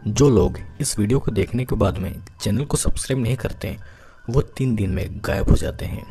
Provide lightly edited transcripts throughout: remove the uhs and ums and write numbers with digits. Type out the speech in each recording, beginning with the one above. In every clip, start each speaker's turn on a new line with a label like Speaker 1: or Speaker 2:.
Speaker 1: जो लोग इस वीडियो को देखने के बाद में चैनल को सब्सक्राइब नहीं करते वो 3 दिन में गायब हो जाते हैं।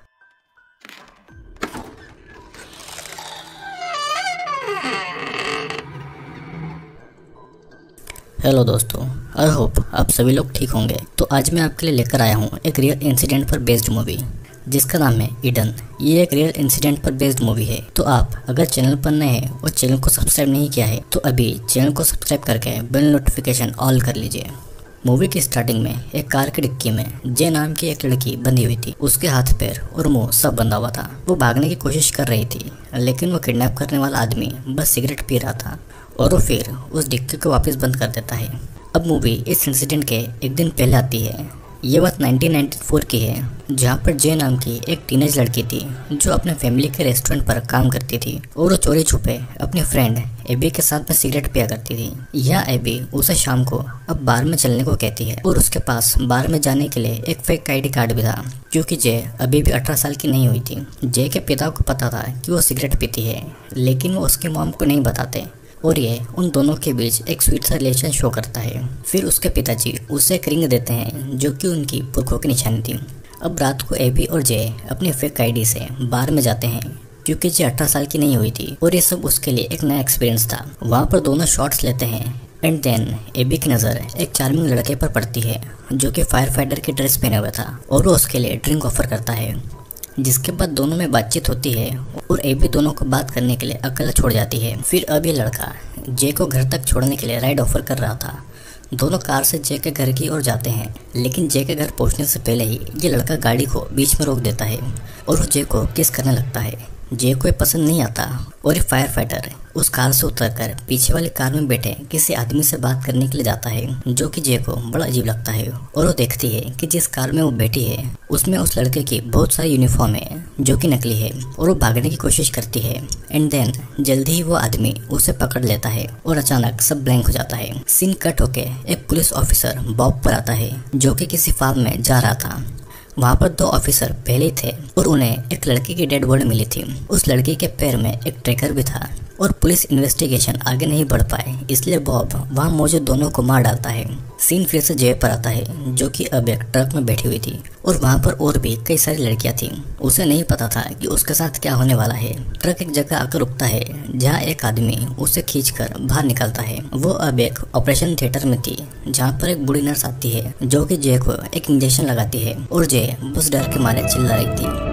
Speaker 2: हेलो दोस्तों, आई होप आप सभी लोग ठीक होंगे। तो आज मैं आपके लिए लेकर आया हूँ एक रियल इंसिडेंट पर बेस्ड मूवी जिसका नाम है ईडन। ये एक रियल इंसिडेंट पर बेस्ड मूवी है। तो आप अगर चैनल पर नए हैं और चैनल को सब्सक्राइब नहीं किया है तो अभी चैनल को सब्सक्राइब करके बेल नोटिफिकेशन ऑल कर लीजिए। मूवी की स्टार्टिंग में एक कार की डिक्की में जे नाम की एक लड़की बंधी हुई थी। उसके हाथ पैर और मुंह सब बंधा हुआ था। वो भागने की कोशिश कर रही थी लेकिन वो किडनैप करने वाला आदमी बस सिगरेट पी रहा था और वो फिर उस डिक्की को वापस बंद कर देता है। अब मूवी इस इंसिडेंट के एक दिन पहले आती है। ये बात 1994 की है, जहाँ पर जे नाम की एक टीनेज लड़की थी जो अपने फैमिली के रेस्टोरेंट पर काम करती थी और वो चोरी छुपे अपनी फ्रेंड एबी के साथ में सिगरेट पिया करती थी। यह एबी उसे शाम को अब बार में चलने को कहती है और उसके पास बार में जाने के लिए एक फेक आईडी कार्ड भी था क्योंकि जे अभी भी 18 साल की नहीं हुई थी। जे के पिता को पता था कि वो सिगरेट पीती है लेकिन वो उसकी मॉम को नहीं बताते और ये उन दोनों के बीच एक स्वीट सा रिलेशन शो करता है। फिर उसके पिताजी उसे एक रिंग देते हैं जो कि उनकी पुरखों की निशानी थी। अब रात को एबी और जे अपनी फेक आईडी से बार में जाते हैं क्योंकि जे 18 साल की नहीं हुई थी और ये सब उसके लिए एक नया एक्सपीरियंस था। वहाँ पर दोनों शॉट्स लेते हैं एंड देन एबी की नज़र एक चार्मिंग लड़के पर पड़ती है जो कि फायर फाइटर की ड्रेस पहने हुआ था और वो उसके लिए ड्रिंक ऑफर करता है। जिसके बाद दोनों में बातचीत होती है और एबी दोनों को बात करने के लिए अकेला छोड़ जाती है। फिर अब ये लड़का जे को घर तक छोड़ने के लिए राइड ऑफर कर रहा था। दोनों कार से जे के घर की ओर जाते हैं लेकिन जे के घर पहुंचने से पहले ही ये लड़का गाड़ी को बीच में रोक देता है और वो जे को किस करने लगता है। जे को पसंद नहीं आता और ये फायर फाइटर उस कार से उतरकर पीछे वाली कार में बैठे किसी आदमी से बात करने के लिए जाता है जो कि जे को बड़ा अजीब लगता है और वो देखती है कि जिस कार में वो बैठी है उसमें उस लड़के की बहुत सारी यूनिफॉर्म है जो कि नकली है और वो भागने की कोशिश करती है एंड देन जल्दी ही वो आदमी उसे पकड़ लेता है और अचानक सब ब्लैंक हो जाता है। सीन कट होके एक पुलिस ऑफिसर बॉब पर आता है जो कि किसी फार्म में जा रहा था। वहाँ पर 2 ऑफिसर पहले थे और उन्हें एक लड़की की डेड बॉडी मिली थी। उस लड़की के पैर में एक ट्रैकर भी था और पुलिस इन्वेस्टिगेशन आगे नहीं बढ़ पाए इसलिए बॉब वहाँ मौजूद दोनों को मार डालता है। सीन फिर से जे पर आता है जो कि अब एक ट्रक में बैठी हुई थी और वहाँ पर और भी कई सारी लड़कियाँ थीं। उसे नहीं पता था कि उसके साथ क्या होने वाला है। ट्रक एक जगह आकर रुकता है जहाँ एक आदमी उसे खींचकर बाहर निकलता है। वो अब एक ऑपरेशन थिएटर में थी जहाँ पर एक बूढ़ी नर्स आती है जो कि जे को एक इंजेक्शन लगाती है और जे बस डर के मारे चिल्ला रही थी।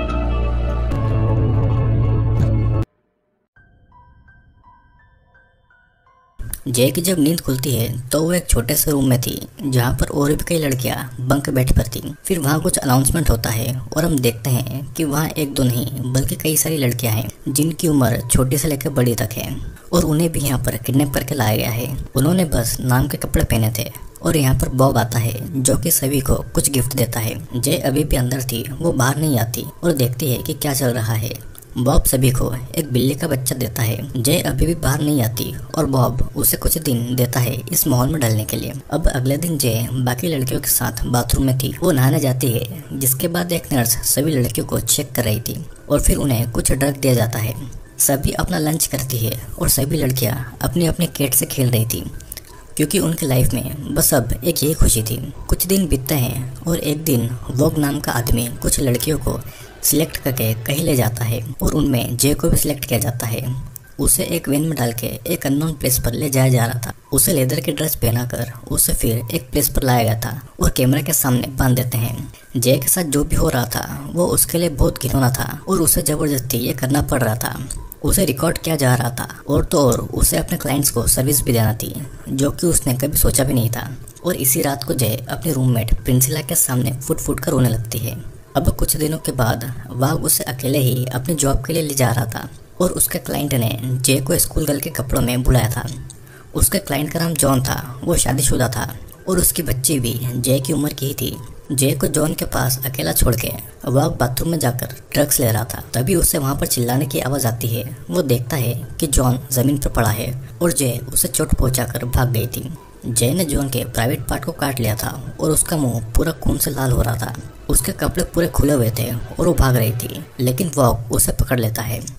Speaker 2: जे की जब नींद खुलती है तो वो एक छोटे से रूम में थी जहाँ पर और भी कई लड़कियाँ बंक बेड पर थी। फिर वहाँ कुछ अनाउंसमेंट होता है और हम देखते हैं कि वहाँ एक दो नहीं बल्कि कई सारी लड़कियाँ हैं जिनकी उम्र छोटी से लेकर बड़ी तक है और उन्हें भी यहाँ पर किडनैप करके लाया गया है। उन्होंने बस नाम के कपड़े पहने थे और यहाँ पर बॉब आता है जो कि सभी को कुछ गिफ्ट देता है। जे अभी भी अंदर थी, वो बाहर नहीं आती और देखती है कि क्या चल रहा है। बॉब सभी को एक बिल्ली का बच्चा देता है। जे अभी भी बाहर नहीं आती और बॉब उसे कुछ दिन देता है इस माहौल में ढलने के लिए। अब अगले दिन जे बाकी लड़कियों के साथ बाथरूम में थी। वो नहाने जाती है जिसके बाद एक नर्स सभी लड़कियों को चेक कर रही थी और फिर उन्हें कुछ ड्रग दिया जाता है। सभी अपना लंच करती है और सभी लड़कियां अपनी अपनी कैट से खेल रही थी क्योंकि उनकी लाइफ में बस अब एक यही खुशी थी। कुछ दिन बीतते हैं और एक दिन वोग नाम का आदमी कुछ लड़कियों को सिलेक्ट करके कहीं ले जाता है और उनमें जे को भी सिलेक्ट किया जाता है। उसे एक वैन में डाल के एक अननोन प्लेस पर ले जाया जा रहा था। उसे लेदर की ड्रेस पहनाकर उसे फिर एक प्लेस पर लाया गया था और कैमरा के सामने बांध देते हैं। जे के साथ जो भी हो रहा था वो उसके लिए बहुत घिनौना था और उसे जबरदस्ती ये करना पड़ रहा था। उसे रिकॉर्ड किया जा रहा था और तो और उसे अपने क्लाइंट्स को सर्विस भी देना थी जो कि उसने कभी सोचा भी नहीं था। और इसी रात को जय अपने रूममेट प्रिंसिला के सामने फुट कर रोने लगती है। अब कुछ दिनों के बाद वाग उसे अकेले ही अपनी जॉब के लिए ले जा रहा था और उसके क्लाइंट ने जे को स्कूल गर्ल के कपड़ों में बुलाया था। उसके क्लाइंट का नाम जॉन था। वो शादीशुदा था और उसकी बच्ची भी जे की उम्र की ही थी। जे को जॉन के पास अकेला छोड़ के वाग बाथरूम में जाकर ड्रग्स ले रहा था। तभी उसे वहाँ पर चिल्लाने की आवाज़ आती है। वो देखता है कि जॉन जमीन पर पड़ा है और जे उसे चोट पहुँचाकर भाग गई थी। जय ने जॉन के प्राइवेट पार्ट को काट लिया था और उसका मुंह पूरा खून से लाल हो रहा था। उसके कपड़े पूरे खुले हुए थे और वो भाग रही थी लेकिन वॉग उसे पकड़ लेता है।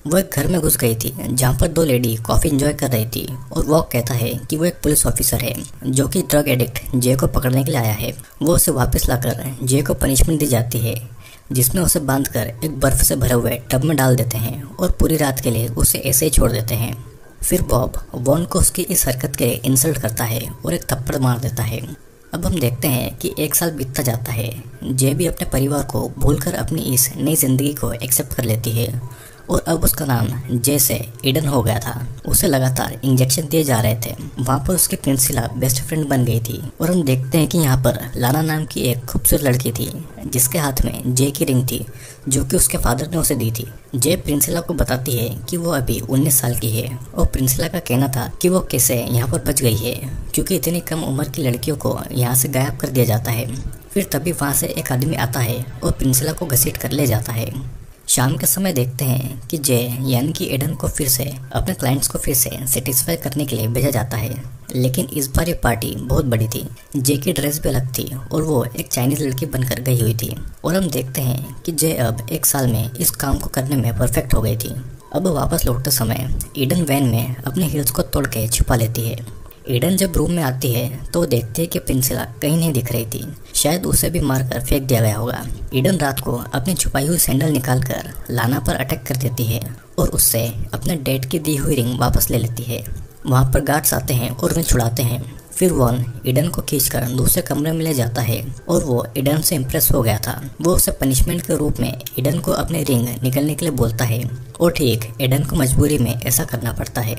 Speaker 2: वो एक घर में घुस गई थी जहाँ पर दो लेडी कॉफ़ी एंजॉय कर रही थी और वो कहता है कि वो एक पुलिस ऑफिसर है जो कि ड्रग एडिक्ट जे को पकड़ने के लिए आया है। वो उसे वापस लाकर जे को पनिशमेंट दी जाती है जिसमें उसे बांधकर एक बर्फ से भरे हुए टब में डाल देते हैं और पूरी रात के लिए उसे ऐसे ही छोड़ देते हैं। फिर बॉब वॉन को उसकी इस हरकत के लिए इंसल्ट करता है और एक थप्पड़ मार देता है। अब हम देखते हैं कि एक साल बीतता जाता है। जे भी अपने परिवार को भूलकर अपनी इस नई जिंदगी को एक्सेप्ट कर लेती है और अब उसका नाम जे से ईडन हो गया था। उसे लगातार इंजेक्शन दिए जा रहे थे। वहाँ पर उसकी प्रिंसिला बेस्ट फ्रेंड बन गई थी और हम देखते हैं कि यहाँ पर लाना नाम की एक खूबसूरत लड़की थी जिसके हाथ में जे की रिंग थी जो कि उसके फादर ने उसे दी थी। जे प्रिंसिला को बताती है कि वो अभी 19 साल की है और प्रिंसिला का कहना था कि वो कैसे यहाँ पर बच गई है क्योंकि इतनी कम उम्र की लड़कियों को यहाँ से गायब कर दिया जाता है। फिर तभी वहाँ से एक आदमी आता है और प्रिंसिला को घसीट कर ले जाता है। शाम के समय देखते हैं कि जे यानी कि एडन को फिर से अपने क्लाइंट्स को फिर से सेटिस्फाई करने के लिए भेजा जाता है, लेकिन इस बार ये पार्टी बहुत बड़ी थी। जे की ड्रेस भी अलग थी और वो एक चाइनीज लड़की बनकर गई हुई थी और हम देखते हैं कि जे अब एक साल में इस काम को करने में परफेक्ट हो गई थी। अब वापस लौटते समय ईडन वैन में अपने हील्स को तोड़ के छुपा लेती है। ईडन जब रूम में आती है तो वो देखती है कि प्रिंसिला कहीं नहीं दिख रही थी, शायद उसे भी मारकर फेंक दिया गया होगा। ईडन रात को अपनी छुपाई हुई सैंडल निकालकर लाना पर अटैक कर देती है और उससे अपने डैड की दी हुई रिंग वापस ले लेती है। वहाँ पर गार्ड्स आते हैं और उन्हें छुड़ाते हैं। फिर वॉन ईडन को खींचकर दूसरे कमरे में ले जाता है और वो ईडन से इम्प्रेस हो गया था। वो उसे पनिशमेंट के रूप में ईडन को अपनी रिंग निकलने के लिए बोलता है और ठीक ईडन को मजबूरी में ऐसा करना पड़ता है।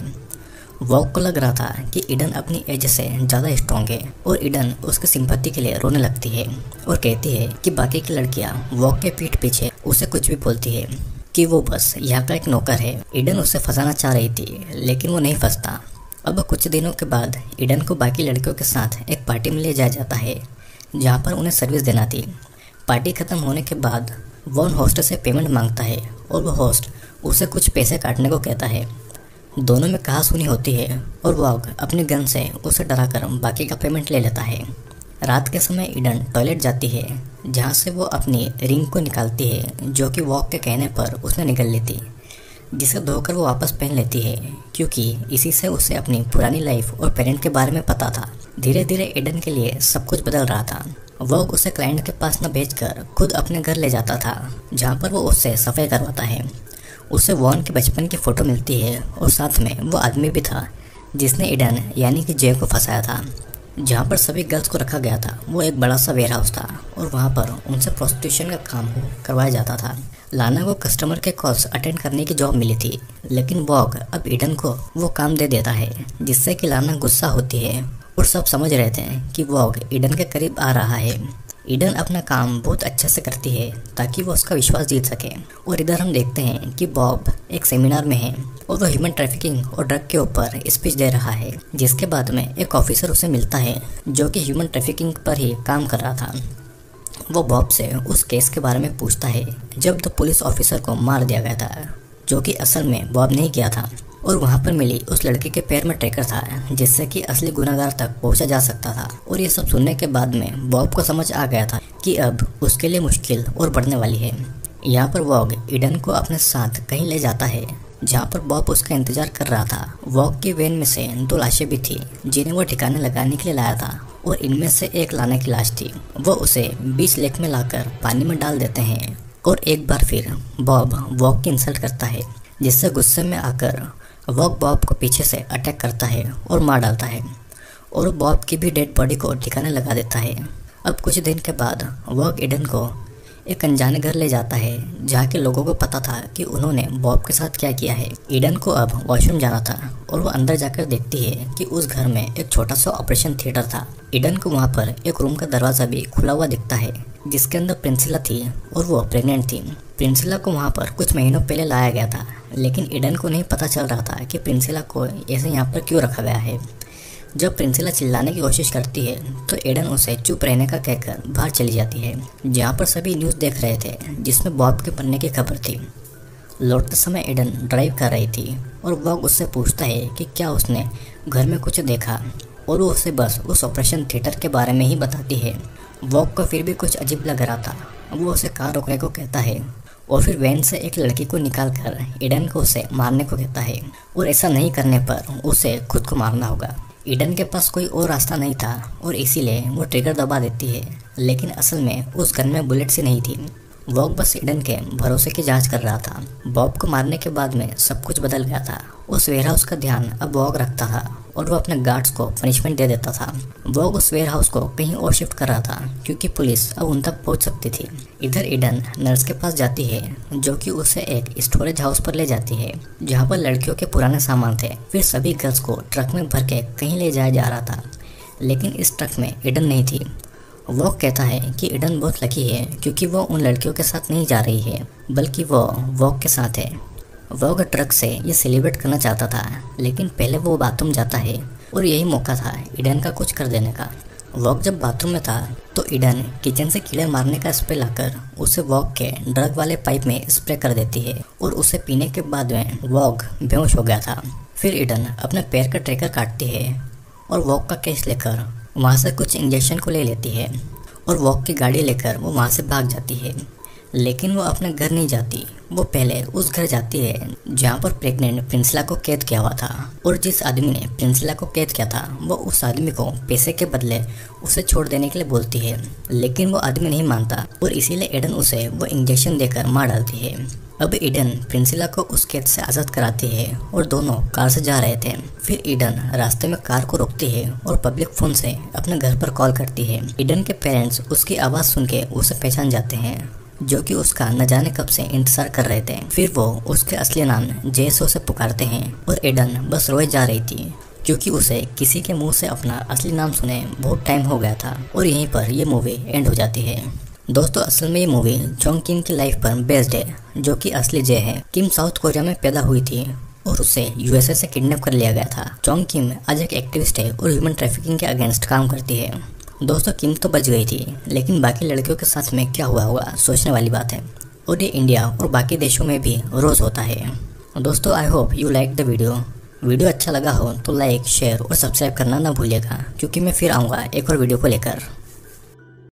Speaker 2: वॉक को लग रहा था कि ईडन अपनी एज से ज़्यादा स्ट्रॉन्ग है और ईडन उसकी सिंपैथी के लिए रोने लगती है और कहती है कि बाकी की लड़कियां वॉक के पीठ पीछे उसे कुछ भी बोलती है कि वो बस यहाँ का एक नौकर है। ईडन उसे फंसाना चाह रही थी लेकिन वो नहीं फंसता। अब कुछ दिनों के बाद ईडन को बाकी लड़कियों के साथ एक पार्टी में ले जाया जाता है जहाँ पर उन्हें सर्विस देना थी। पार्टी खत्म होने के बाद वॉन होस्ट से पेमेंट मांगता है और वो होस्ट उसे कुछ पैसे काटने को कहता है। दोनों में कहा सुनी होती है और वॉग अपने गन से उसे डराकर बाकी का पेमेंट ले लेता है। रात के समय ईडन टॉयलेट जाती है जहाँ से वो अपनी रिंग को निकालती है जो कि वॉग के कहने पर उसने निकल ली थी, जिसे धोकर वो वापस पहन लेती है क्योंकि इसी से उसे अपनी पुरानी लाइफ और पेरेंट के बारे में पता था। धीरे धीरे ईडन के लिए सब कुछ बदल रहा था। वॉग उसे क्लाइंट के पास न भेजकर खुद अपने घर ले जाता था जहाँ पर वो उससे सफाई करवाता है। उसे वॉन के बचपन की फ़ोटो मिलती है और साथ में वो आदमी भी था जिसने ईडन यानी कि जे को फंसाया था। जहाँ पर सभी गर्ल्स को रखा गया था वो एक बड़ा सा वेयर हाउस था और वहाँ पर उनसे प्रोस्टिट्यूशन का काम करवाया जाता था। लाना को कस्टमर के कॉल्स अटेंड करने की जॉब मिली थी, लेकिन वॉग अब ईडन को वो काम दे देता है जिससे कि लाना गुस्सा होती है और सब समझ रहे थे कि वॉग ईडन के करीब आ रहा है। ईडन अपना काम बहुत अच्छे से करती है ताकि वो उसका विश्वास जीत सके। और इधर हम देखते हैं कि बॉब एक सेमिनार में है और वो ह्यूमन ट्रैफिकिंग और ड्रग के ऊपर स्पीच दे रहा है, जिसके बाद में एक ऑफिसर उसे मिलता है जो कि ह्यूमन ट्रैफिकिंग पर ही काम कर रहा था। वो बॉब से उस केस के बारे में पूछता है जब द पुलिस ऑफिसर को मार दिया गया था, जो कि असल में बॉब नहीं किया था। और वहाँ पर मिली उस लड़के के पैर में ट्रैकर था जिससे कि असली गुनहगार तक पहुँचा जा सकता था। और ये सब सुनने के बाद में बॉब को समझ आ गया था कि अब उसके लिए मुश्किल और बढ़ने वाली है। यहाँ पर वॉग ईडन को अपने साथ कहीं ले जाता है जहाँ पर बॉब उसका इंतजार कर रहा था। वॉग की वैन में से 2 लाशें भी थी जिन्हें वो ठिकाने लगाने के लिए लाया था और इनमें से एक लाने की लाश थी। वो उसे बीच लेक में लाकर पानी में डाल देते हैं और एक बार फिर बॉब वॉग की इंसल्ट करता है, जिससे गुस्से में आकर वॉग बॉब को पीछे से अटैक करता है और मार डालता है और बॉब की भी डेड बॉडी को ठिकाने लगा देता है। अब कुछ दिन के बाद वॉग ईडन को एक अनजाने घर ले जाता है जहाँ के लोगों को पता था कि उन्होंने बॉब के साथ क्या किया है। ईडन को अब वॉशरूम जाना था और वो अंदर जाकर देखती है कि उस घर में एक छोटा सा ऑपरेशन थिएटर था। ईडन को वहाँ पर एक रूम का दरवाज़ा भी खुला हुआ दिखता है जिसके अंदर प्रिंसिला थी और वो प्रेग्नेंट थी। प्रिंसिला को वहाँ पर कुछ महीनों पहले लाया गया था, लेकिन ईडन को नहीं पता चल रहा था कि प्रिंसिला को ऐसे यहाँ पर क्यों रखा गया है। जब प्रिंसिला चिल्लाने की कोशिश करती है तो ईडन उसे चुप रहने का कहकर बाहर चली जाती है, जहाँ पर सभी न्यूज़ देख रहे थे जिसमें बॉब के मरने की खबर थी। लौटते समय ईडन ड्राइव कर रही थी और वॉग उससे पूछता है कि क्या उसने घर में कुछ देखा और वो उसे बस उस ऑपरेशन थिएटर के बारे में ही बताती है। वॉग को फिर भी कुछ अजीब लग रहा था। वो उसे कार रोकने को कहता है और फिर वैन से एक लड़की को निकालकर ईडन को उसे मारने को कहता है और ऐसा नहीं करने पर उसे खुद को मारना होगा। ईडन के पास कोई और रास्ता नहीं था और इसीलिए वो ट्रिगर दबा देती है, लेकिन असल में उस गन में बुलेट्स ही नहीं थी। वॉग बस ईडन के भरोसे की जांच कर रहा था। बॉब को मारने के बाद में सब कुछ बदल गया था। उस वेयरहाउस का ध्यान अब वॉग रखता था और वो अपने गार्ड्स को पनिशमेंट दे देता था। वॉग उस वेयरहाउस को कहीं और शिफ्ट कर रहा था क्योंकि पुलिस अब उन तक पहुंच सकती थी। इधर ईडन नर्स के पास जाती है जो कि उसे एक स्टोरेज हाउस पर ले जाती है जहाँ पर लड़कियों के पुराने सामान थे। फिर सभी गर्ल्स को ट्रक में भर के कहीं ले जाया जा रहा था, लेकिन इस ट्रक में ईडन नहीं थी। वॉग कहता है कि ईडन बहुत लकी है क्योंकि वो उन लड़कियों के साथ नहीं जा रही है बल्कि वो वॉग के साथ है। वॉग ट्रक से ये सेलिब्रेट करना चाहता था, लेकिन पहले वो बाथरूम जाता है और यही मौका था ईडन का कुछ कर देने का। वॉग जब बाथरूम में था तो ईडन किचन से कीड़े मारने का स्प्रे लाकर उसे वॉग के ड्रग वाले पाइप में स्प्रे कर देती है और उसे पीने के बाद में वॉग बेहोश हो गया था। फिर ईडन अपने पैर का ट्रैकर काटती है और वॉग का केस लेकर वहाँ से कुछ इंजेक्शन को ले लेती है और वॉग की गाड़ी लेकर वो वहाँ से भाग जाती है। लेकिन वो अपने घर नहीं जाती, वो पहले उस घर जाती है जहाँ पर प्रेग्नेंट प्रिंसिला को कैद किया हुआ था और जिस आदमी ने प्रिंसिला को कैद किया था वो उस आदमी को पैसे के बदले उसे छोड़ देने के लिए बोलती है, लेकिन वो आदमी नहीं मानता और इसीलिए ईडन उसे वो इंजेक्शन देकर मार डालती है। अब ईडन प्रिंसिला को उस कैद से आज़ाद कराती है और दोनों कार से जा रहे थे। फिर ईडन रास्ते में कार को रोकती है और पब्लिक फ़ोन से अपने घर पर कॉल करती है। ईडन के पेरेंट्स उसकी आवाज़ सुन के उसे पहचान जाते हैं, जो कि उसका न जाने कब से इंतजार कर रहे थे। फिर वो उसके असली नाम जेसो से पुकारते हैं और ईडन बस रोए जा रही थी क्योंकि उसे किसी के मुंह से अपना असली नाम सुने बहुत टाइम हो गया था। और यहीं पर ये मूवी एंड हो जाती है। दोस्तों, असल में ये मूवी चोंग किम की लाइफ पर बेस्ड है, जो कि असली जे है। किम साउथ कोरिया में पैदा हुई थी और उसे यूएसए से किडनैप कर लिया गया था। चोंग किम आज एक एक्टिविस्ट है और ह्यूमन ट्रैफिकिंग के अगेंस्ट काम करती है। दोस्तों, किम तो बच गई थी, लेकिन बाकी लड़कियों के साथ में क्या हुआ होगा सोचने वाली बात है और ये इंडिया और बाकी देशों में भी रोज़ होता है। दोस्तों, I hope you like the video अच्छा लगा हो तो लाइक, शेयर और सब्सक्राइब करना ना भूलिएगा क्योंकि मैं फिर आऊँगा एक और वीडियो को लेकर।